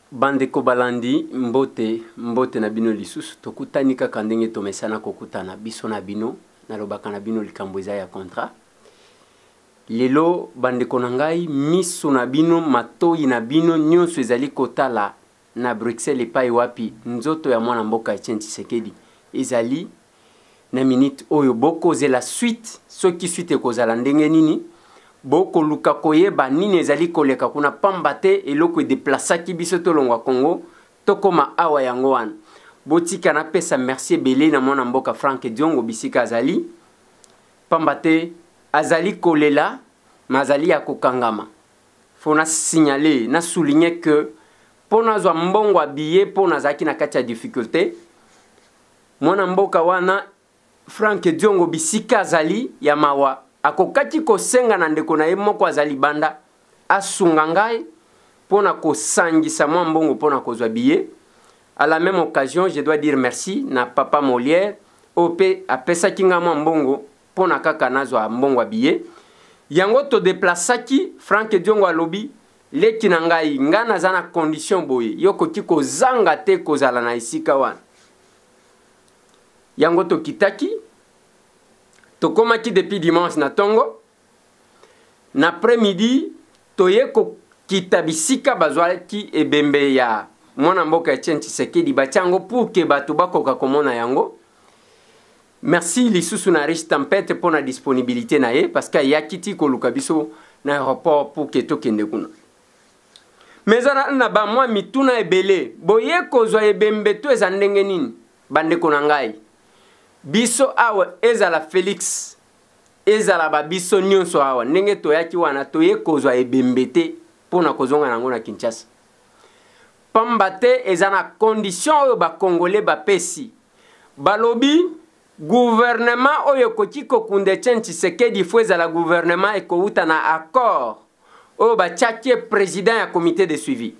Bandeko balandi mbote na bino lisusu tokutani kaka ndenge tomesana kokutana biso na bino nalobaka na bino likambo eza ya contrat. Lelo bandeko na ngai miso na bino matoi na bino nyonso ezali kotala na Bruxelles epai wapi nzoto ya mwana mboka Etienne Tshisekedi ezali na minute oyo bokozela suite soki suite ekozala ndenge nini boko luka koyeba nini ezali koleka kuna pamba te eloko déplaçaki biso tolongwa Congo tokoma awa yango wana botika na pesa merci ebele na mwana mboka Frank Diongo bisika azali pamba te azali kolela mazali ya kokangama fona signaler na souligner que pona zwa mbongo abiye pona zaki na kati ya difficulté mwana mboka wana Frank Diongo bisika azali ya mawa akokati kosenga na ndeko na ye moko azali banda asunga ngai pona kosangisa mwa mbongo pona kozwa billet. À la même occasion, je dois dire merci na papa Molière ope apesaki nga mwa mbongo pona kaka nazwa mbongo billet. Yango to déplaçaki Frank Diongo alobi leki na ngai nga naza na condition boye yokoki kozanga te kozala na isika wana. Yango to kitaki tokomaki depuis dimanche na tongo na après-midi toye ko kitabisika bazwaki ebembe ya mwana mboka Etienne Tshisekedi batiango pour que bato bakoka komona yango. Merci lisusu na Riche Tempête pour la disponibilité na ye parce que yakiti koluka biso na aéroport pour que tokende kuna. Mais na ba mwa mituna ebele boye kozwa ebembe to eza ndenge nini bandeko na ngai biso awa ezala Félix ezala ba biso nyonso awa ndenge toyaki wana toye kozwa ebembe te pona kozonga nango na Kinshasa pamba te eza na condition oyo ba congolais ba pesi balobi gouvernement oyo koti kokunde Etienne Tshisekedi fo ezala gouvernement ekouta na accord oyo batiaki président ya comité de suivi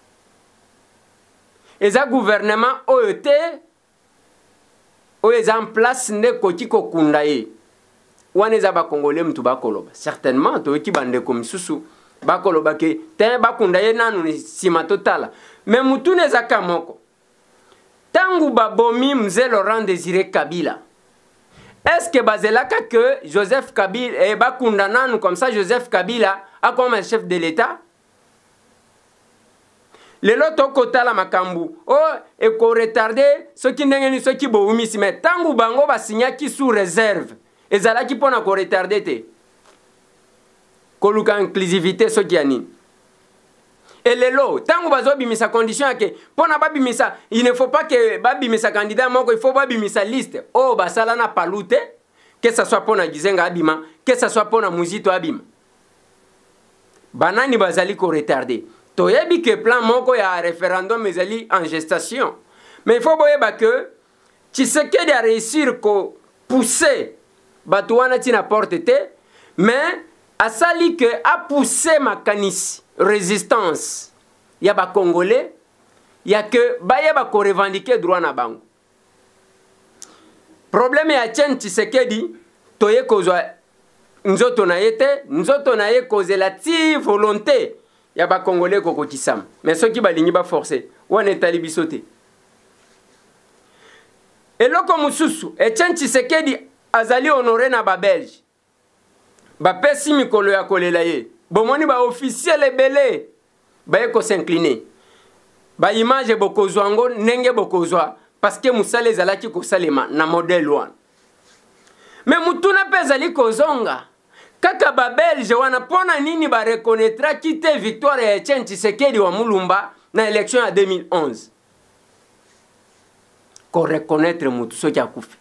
eza gouvernement oyo te oyo eza en place nde koti kokunda ye wana eza bakongole mutu bakoloba certainement toyoki bandeko misusu bakoloba ke te bakunda ye nanu nsima totala me mutu nezaka moko tangu babomi mzee Laurent Désiré Kabila est-ce que bazelaka que Joseph Kabila bakunda nanu comme ça Joseph Kabila a comme chef de l'État lelo tokotala makambu eko retarder soki ndenge ni soki boumisi mais tangu bango basinyaki sous réserve ezalaki pona ko retarder te koluka inclusivité soki ya nini et lelo tangu bazo bimisa condition yake pona babimisa il ne faut pas que babimisa candidat moko il faut babimisa liste basala na palute que ça soit pona Gizenga abima que ça soit pona Muzito abima banani bazali ko retarder toyebi que plan moko ya référendum ezali en gestation mais il faut boyeba que Tshisekedi a réussir ko pousser bato wana tina porte te mais asali que a poussé makanisi résistance ya ba congolais ya que bayeba ko revendiquer droit na bango problème ya Etienne Tshisekedi toye kozwa nzoto na yete nzoto na ye kozela ti volonté ya ba congolais kokokisama mais soki balingi ba forcer wana etali biso te eloko mususu Etienne Tshisekedi azali honoré na ba belge ba pesi mikolo ya kolela ye bomoni ba officiel ebele ba ko s'incliner ba image bokozwa ngo ndenge bokozwa parce que musale ezalaki kosalema na modèle wana mais mutuna pe ezali kozonga kaka ba belge wana pona nini ba reconnaîtra kite victoire ya Etienne Tshisekedi wa Mulumba na élection ya 2011 ko reconnaître mutu soki akufi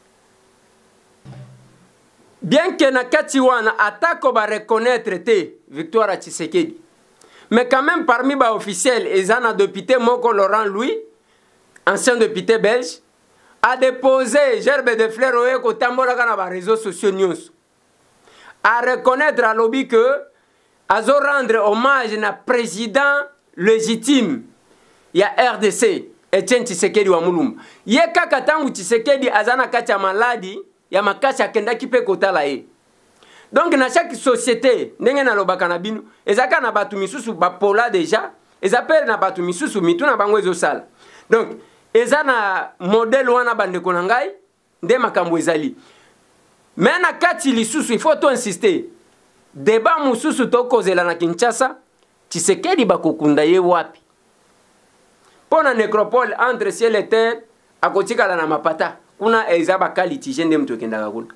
bien que na kati wana atako ba reconnaître te victoire ya Tshisekedi mais quand même parmi ba officiels ezana député moko Laurent Louis ancien député belge a déposé gerbe de fleurs oyo kotambola na ba réseaux sociaux nyonso à reconnaître à lobby que azo rendre hommage na président légitime ya RDC Etienne Tshisekedi wa Mulumba ye kaka tangu Tshisekedi azana kati ya maladi ya makasi akendaki pe kotala ye donc na chaque société ndenge na lobaka na bino ezaka na batu misusu bapola déjà ezapere na batu misusu mitu na bango ezosala. Donc eza na modèle wana bandeko na ngai nde makambo ezali. Mais na kati lisusu il faut to insister. Débat mususu to kozela na Kinshasa, Tshisekedi bakokunda ye wapi? Pona nécropole entre ciel et terre akotikala na mapata. Kuna eza bakali tijende mtu kendaka kuna.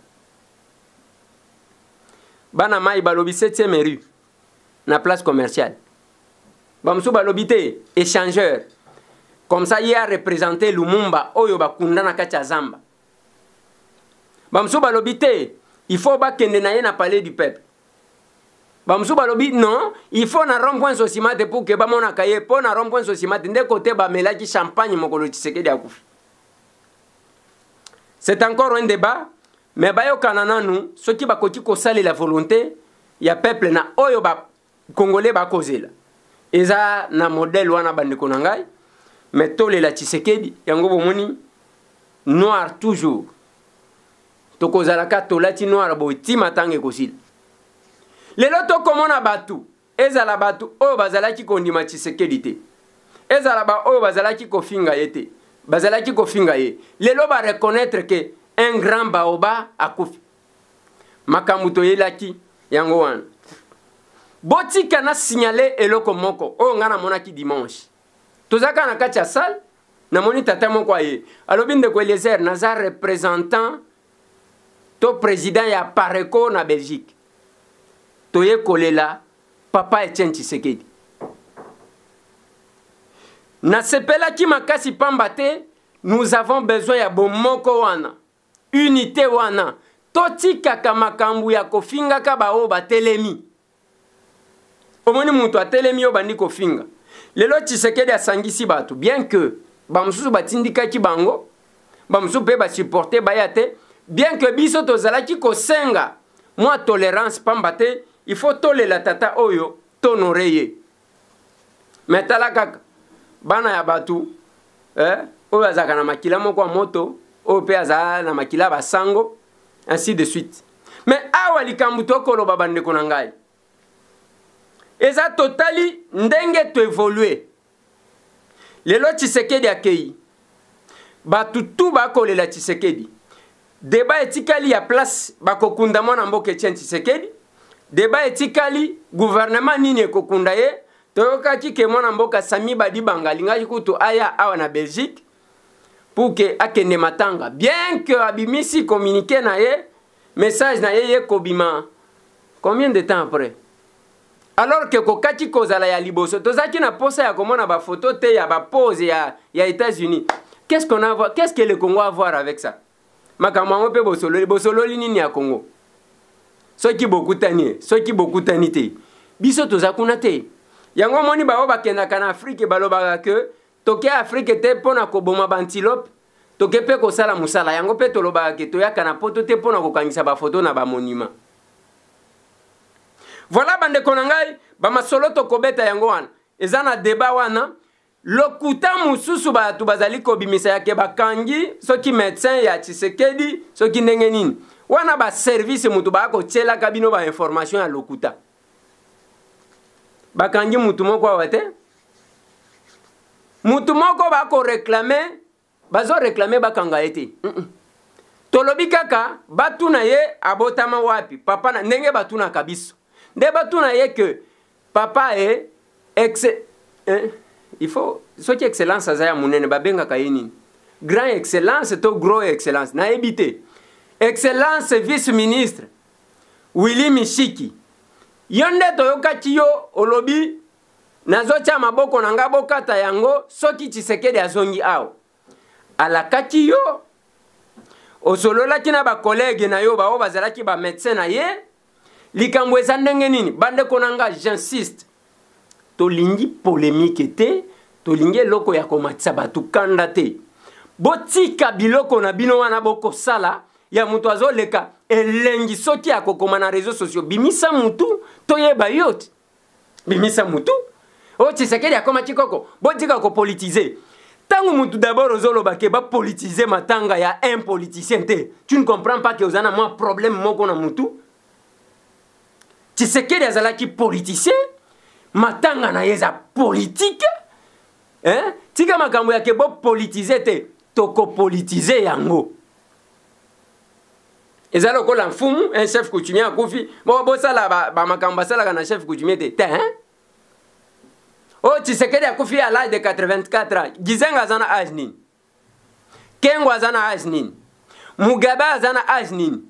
Bana mai balobi 7e rue na place commerciale. Bamsu balobi te échangeur. Comme ça il a représenté Lumumba oyo bakunda na kati ya Zamba. Bamsu balobi te il faut bakende na ye na palais du peuple. Bamsu balobi non, il faut na rond-point Sosimate pour que bamona kaye po na rond-point Sosimate nde côté ba melaki champagne mokolo Tshisekedi akufi. C'est encore un débat, mais bayo kanana nous, ceux qui bakoti ko sali la volonté, ya peuple na oyo ba congolais ba kozela. Eza na modèle wana bandeko na ngai, mais tole la Tshisekedi yango bomoni noir toujours. Tokozalaka tolati noir bo ti matange kosila. Lelo to komona batu, ezala batu oyo bazalaki kondima Tshisekedi te. Ezala ba oyo bazalaki kofinga yete. Bazalaki kofinga ye. Lelo ba reconnaître que un grand baoba akufi. Makamuto yelaki yango wana. Botika na signaler eloko moko oyo ngana monaki dimanche. Tozaka na kati ya salle na moni tata moko aye. Alobi ndeko Eliezer naza représentant to président ya Pareco na Belgique. Toye kolela papa Etienne Tshisekedi. Na sepela ki makasi pambate, nous avons besoin ya bomoko wana. Unité wana. Totika kamakambu ya kofinga ka bao batelemi. Omoni mutu atelemi yo bandi kofinga. Lelo Tshisekedi asangisi batu. Bien que bamsusu batindika ki bango, bamsusu pe ba supporter bayate, bien que biso tozalaki kosenga moi tolérance pambate, il faut tole la tata oyo tonoreye. Mais tala kaka bana ya batu oyo azaka na makila moko moto oyo pe azala na makila basango ainsi de suite. Mais awa likambu tokolo babandeko na ngai eza totali ndenge to évoluer. Lelo Tshisekedi akei batu tu bakolela Tshisekedi. Débat etikali ya place bakokunda mwana mboka Etienne Tshisekedi. Débat etikali gouvernement nini ekokunda ye. Toyokaki ke mwana mboka Sami Badibanga lingaki kutu aya awa na Belgique pour que akende matanga. Bien que abimisi communiqué na ye, message na ye kobima. Combien de temps après? Alors que kokaki kozala ya liboso, tozaki na posa ya komona ba photo te ya ba pose ya États-Unis. Qu'est-ce qu'on a à voir? Qu'est-ce que le Congo a à voir avec ça? Makamamo pe bosolo nini ya Congo. Soki bokutani, soki bokutani te. Biso tozakuna te. Yango moni bao bakendaka na Afrique balobaka ke toke Afrique te pona koboma bantilope, toke pe kosala musala. Yango pe tolobaka ke toyaka na poto te pona kokangisa ba photo na ba monument. Voilà bandeko na ngai ba masolo tokobeta yango wana. Eza na débat wana. Lokuta mususu batu bazali kobimisa yake bakangi soki médecin ya Tshisekedi soki ndenge nini. Wana ba service mutu bako tshela kabino ba information ya lokuta. Bakangi mutu moko wate. Mutu moko bako réclamer, bazo réclamer bakanga ete. Tolobi kaka batu na ye abotama wapi? Papa na ndenge batu na kabiso. Nde batu na ye que papa est il faut ce qui excellence azaya munene babenga kayini. Grand excellence to gros excellence na ebité. Excellence vice-ministre Willy Mishiki. Yonde toyokati yo olobi nazocha maboko nanga bokata yango soki Tshisekedi azongi awo. Alakati yo osolola kina ba collègue na yo ba bazalaki ba médecin na ye likambo eza ndenge nini bande konanga j'insiste tolingi polémique te tolingi loko ya komatisa batu kanda te botika biloko na bino wana boko sala ya mutu azoleka elengi soki akokoma na réseaux sociaux bimisa mutu toyeba yote bimisa mutu o Tshisekedi akoma chikoko botika ko politiser tangu mutu d'abord ozoloba ke ba politiser matanga ya un politicien te tu ne comprends pas que ozana moi problème moko na mutu Tshisekedi azalaki politicien matanga na yeza politique tika makambo ya ke bo politiser te toko politiser yango ezala lokola mfumu un chef coutumier akufi bo sala ba makambo sala na chef coutumier te oh Tshisekedi akufi à l'âge de 84 ans Gizenga azana âge nini Kengo azana âge nini Mugabe azana âge nini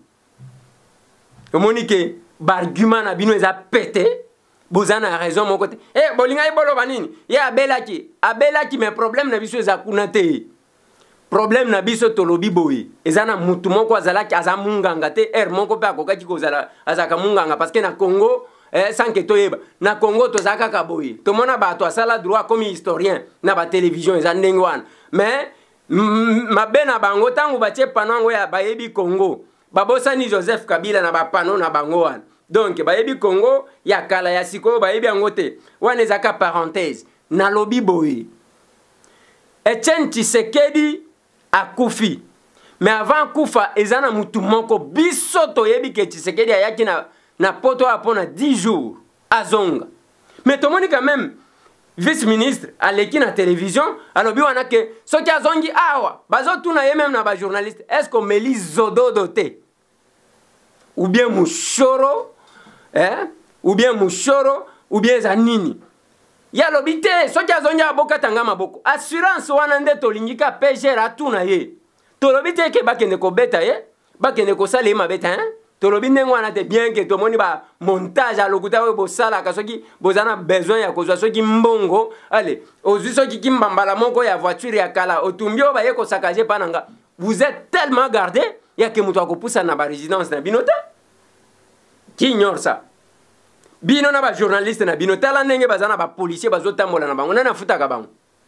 omoni bargument na bino eza pété bozana raison mon côté bolinga ibolo banini ya abelaki mais problème na biso eza kuna te problème na biso tolobi boye ezana mutu moko azalaki azamunganga te moko pe akokaki kozala azaka munganga parce que na Congo sans que toyeba na Congo tozaka ka boye tomona bato asala droit comme historien na ba télévision eza ndenge wana mais mabena bango tango batie panango ya bayebi Congo babosani Joseph Kabila na bapano na bango wana donc bayebi Congo ya kala ya siko bayebi yango te wana ezaka parenthèse na lobi boye Etienne Tshisekedi akufi mais avant kufa ezana mutu moko biso toyebi ke Tshisekedi ayaki na poto apona 10 jours azonga mais tomoni quand même vice-ministre aleki na télévision alobi wana ke soki azongi awa bazotuna ye même na ba journaliste est-ce qu'on meli zododo te ou bien mushoro ou bien mushoro ou bien zanini ya lobi te soki azongi abokatanga maboko assurance wana nde tolingika PGR atuna ye tolobi te ke bakende kobeta ye bakende kosala ye mabeta tolobi ndenge wana te bien que tomoni ba montage a lokuta oyo bosala ka soki bozana besoin ya kozwa soki mbongo allez ozwi soki kimbambala moko ya voiture ya kala otumbi oyo baye kosakaje pananga vous êtes tellement gardé ya ke mutu akopusa na ba résidence na bino te qui ignore ça bino na ba journaliste na bino tala ndenge bazana ba policier bazotambola na bango na futaka bango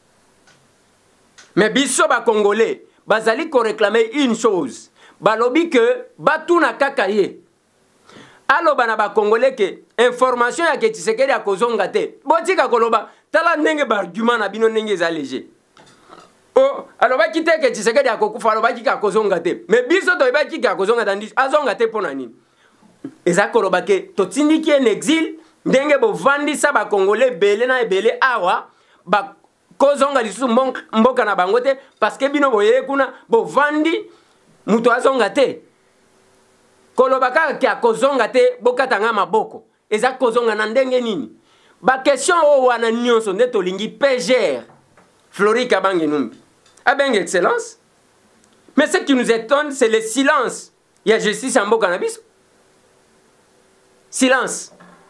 mais biso ba congolais bazali ko réclamer une chose balobi que batuna kaka ye aloba na ba congolais ke information ya ke Tshisekedi akozonga te botika koloba tala ndenge ba argument na bino ndenge za léger oh aloba kite ke Tshisekedi akokufa aloba kika akozonga te mais biso to ba kika akozonga tandi azonga te pona nini eza koloba ke totindiki en exil ndenge bovandisa ba congolais belé na ebele awa ba kozonga lisusu mboka na bango te parce que bino boye kuna bovandi muto azonga te koloba kaka ke akozonga te bokatanga maboko eza kozonga na ndenge nini ba question o wana nyonso nde tolingi PGR Flori Kabange Numbi abenge excellence mais ce qui nous étonne c'est le silence il y a justice en mboka na biso silence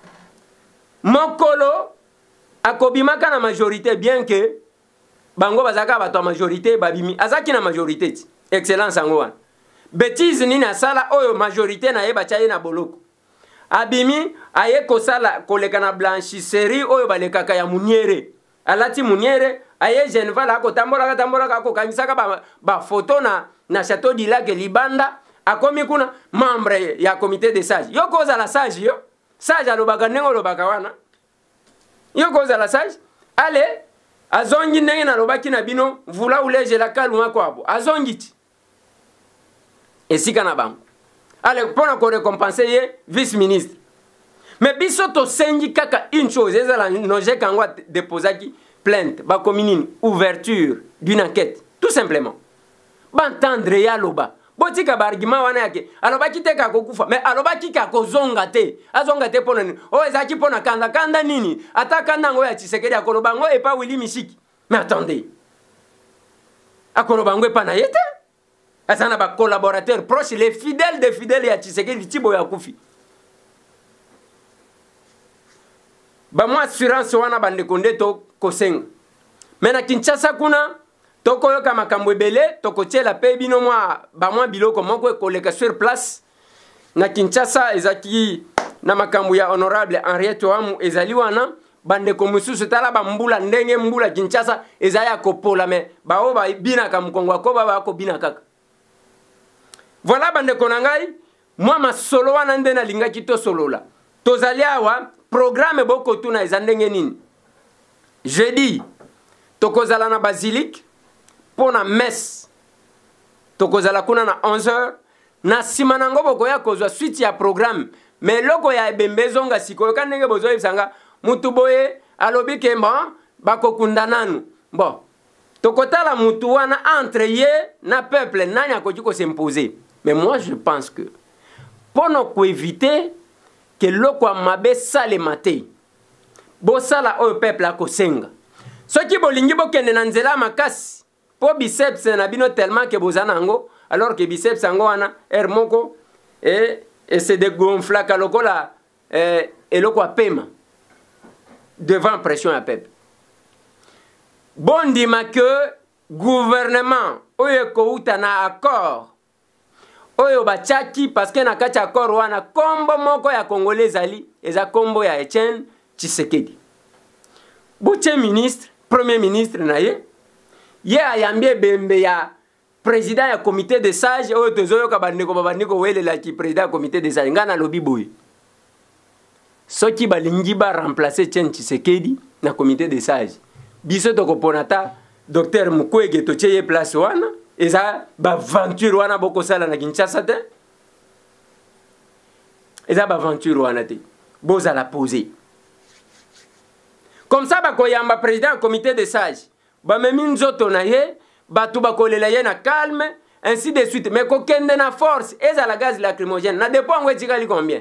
mokolo akobimaka na majorité bien que bango bazaka bato majorité babimi azaki na majorité excellence yango wana bêtise nini asala oyo majorité na ye batia ye na boloko abimi aye kosala koleka na blanchisserie oyo balekaka ya muniere alati muniere aye Geneva la kotambola kokangisaka ba photo na château du lac Libanda akomi kuna membre ya comité de sage yo kozala sage yo sage alobaka ndenge olobaka wana yo kozala sage ale azongi ndenge nalobaki na bino vula uleje la kalunga kwabo azongi ti esika na bango ale pona ko récompenser ye vice ministre mais biso to sengi kaka une chose ezala noje kango déposaki plainte ba commune ouverture d'une enquête tout simplement bantendre ya loba botika ba argument wana yake alobaki te ka kokufa mais alobaki ka kozonga te azonga te pona nini o ezaki pona kanda nini ataka nango ya Tshisekedi akoloba ngo epa Willy Mishiki mais attendez akoloba ngo epa na yete asana ba collaborateurs proches les fidèles des fidèles ya Tshisekedi tibo ya kufi ba mo assurance wana bande konde to kosenga mais na Kinshasa kuna toko yoka makambo ebele toko tiela pe bino mwa ba mwa biloko moko koleka sur place na Kinshasa ezaki na makambo ya honorable Henriette Wamu ezali wana bande ko mususu tala ba mbula ndenge mbula Kinshasa ezaya kopola me ba o ba bina ka mkongo ko ba ko bina kaka voilà bande ko nangai moi masolo wana nde na linga kito solola tozali awa programme boko tuna ezandenge nini jeudi tokozala na basilique pona messe tokozala kuna na 11h na simanango boko ya kozwa suite ya programme mais loko ya ebembezonga sikoyo kanenge bozo ebisanga mutu boye alobi ke bon bakokunda nanu. Bon, tokotala mutu wana entre ye na peuple nani akoki ko s'imposer. Mais moi je pense que pour nous éviter que l'oko mabe sale mate bo sala o peuple akosenga. Soki bolingi bokende na nzela makasi po biceps na bino tellement que bozana ngo alors que biceps ngo wana moko et c'est dégonfla kalokola et loko apema devant pression à peuple. Bon dima que gouvernement oyo ko utana accord oyo bachaki parce que na kati accord wana kombo moko ya congolais ali eza kombo ya Etienne Tshisekedi. Buche ministre, premier ministre na ye ayambie bembe ya président ya comité de sages oyo tozoyo ka bandeko welela ki président comité de sages ngana lobi boy. Soki balingi ba remplacer Etienne Tshisekedi na comité de sages. Biso to koponata docteur Mukwege to cheye place wana eza ba aventure wana boko sala na Kinshasa te. Eza ba aventure wana te. Boza la poser. Comme ça ba koyamba président comité de sages. Ba memi nzoto na ye, batu ba kolela ye na calme, ainsi de suite. Mais ko kende na force eza la gaz lacrymogène. Na dépôt ngwe tikali combien?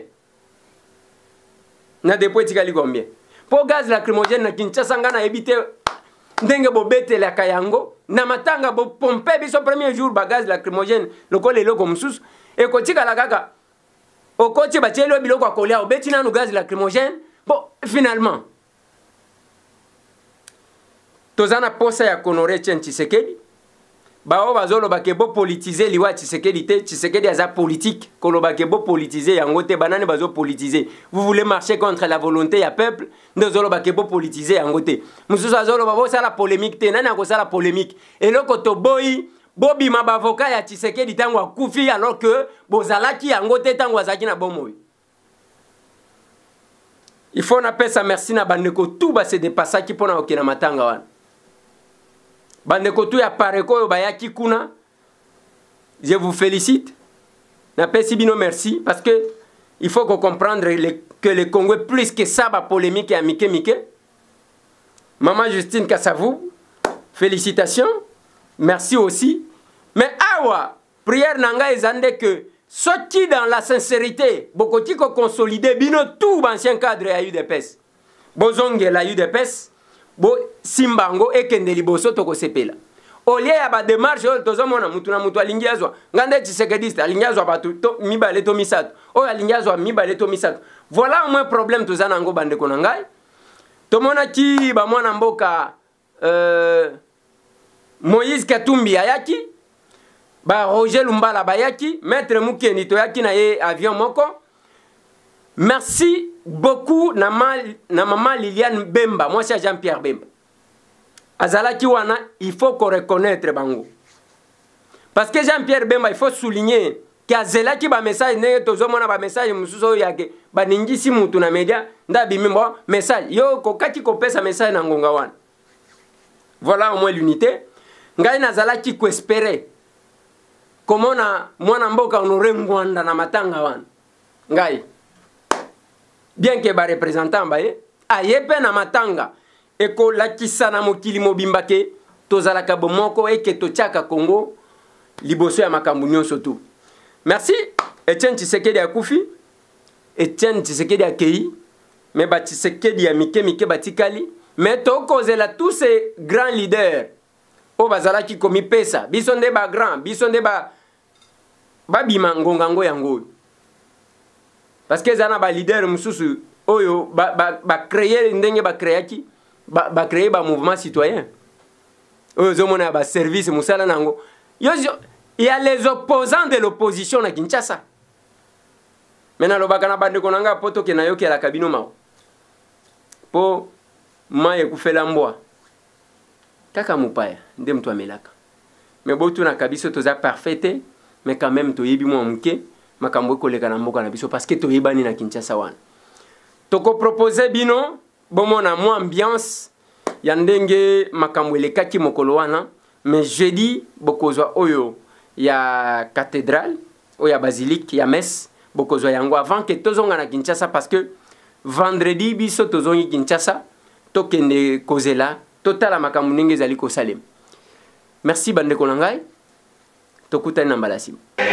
Na dépôt tikali combien? Po gaz lacrymogène na Kinshasa ngana ebite ndenge bobete la kayango na matanga bo pompe biso premier jour ba gaz lacrymogène lokole loko mususu e kotika la kaka okoti bachelo biloko akolia obeti na gaz lacrymogène bon finalement tozana posa ya honorer Etienne Tshisekedi bao bazolo bakebo politiser liwa Tshisekedi te Tshisekedi aza politique koloba kebo politiser yango te banane bazo politiser vous voulez marcher contre la volonté ya peuple ndozolo bakebo politiser yango te mususu azolo babo sala polémique te nani ako sala polémique eloko to boyi bobi mabavoka ya Tshisekedi tango akufi alors que bozalaki yango te tango azaki na bomoyi. Il faut na pesa merci na bandeko tout ba se dépasser ki pona okina matanga wana. Bandeko tu ya pareko bayaki kuna. Je vous félicite. Na pesi bino merci parce que il faut qu'on comprendre que le Congo est plus que ça ba polémique et amike mike. Maman Justine Kassavou, félicitations. Merci aussi. Mais awa, prière nanga ezande que sorti dans la sincérité, bokoti ko consolider bino tout ancien cadre ya UDPS. Bozonge la UDPS. Bo simbango ekende liboso toko sepela olie ya ba démarche tozomona mutu na mutu alingi azwa ngande Tshisekedi alingi azwa batu to mibale to misato o alingi azwa mibale to misato. Voilà au moins problème tozana ngo bande ko ngai tomona ki ba mwana mboka Moïse Katumbi ayaki ba Roger Lumbala bayaki maître Mukendi to yaki na ye avion moko. Merci beaucoup na maman Liliane Bemba, moi c'est Jean-Pierre Bemba. Azalaki wana, il faut qu'on reconnaisse bango. Parce que Jean-Pierre Bemba, il faut souligner qu'azelaki ba message ne tozomona ba message mususo yake ba ningisi mutu na media ndabi mimbo message yo kokaki kopesa message na ngonga wana. Voilà au moins l'unité. Ngai nazalaki ko espérer. Comment na mwana mboka honore ngwanda na matanga wana. Ngai bien que ba représentant baye ayepe na matanga eko lakisa na mokili mobimba ke tozalaka bomoko eke tochaka Congo liboso ya makambu nyonso tu. Merci Etienne Tshisekedi akufi, Etienne Tshisekedi akei, mais ba Tshisekedi ya mike batikali, mais to kozela tous ces grands leaders o bazalaki komi pesa biso nde ba grand biso nde ba bima ngongango yango. Parce que zana ba leader mususu oyo ba créer ndenge ba créaki ba créer ba mouvement citoyen oyo zomona ba service musala nango il y a les opposants de l'opposition na Kinshasa. Maintenant lobaka na bande konanga poto ke na yoki la kabino mao po maye kufela mbwa kaka mupaya nde mtu amelaka mais botu na kabiso toza parfaite mais quand même to yebi mo mke makambo koleka na mboka na biso parce que toyebani na Kinshasa wana toko proposer bino bomona mo ambiance ya ndenge makambo elekaki mokolo wana mais jeudi bokozwa oyo ya cathédrale oyo ya basilique ya messe bokozwa yango avant que tozonga na Kinshasa parce que vendredi biso tozongi Kinshasa tokende kozela totala makambo ndenge ezali kosalema. Merci bandeko na ngai, tokutani na mbala nsima.